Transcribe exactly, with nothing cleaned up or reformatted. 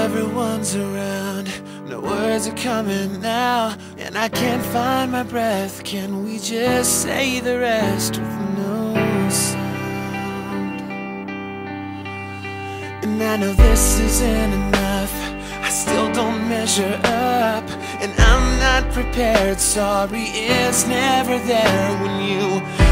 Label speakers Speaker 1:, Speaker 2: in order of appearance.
Speaker 1: everyone's around, no words are coming now, and I can't find my breath. Can we just say the rest with no sound? And I know this isn't enough, I still don't measure up, and I'm not prepared. Sorry is never there when you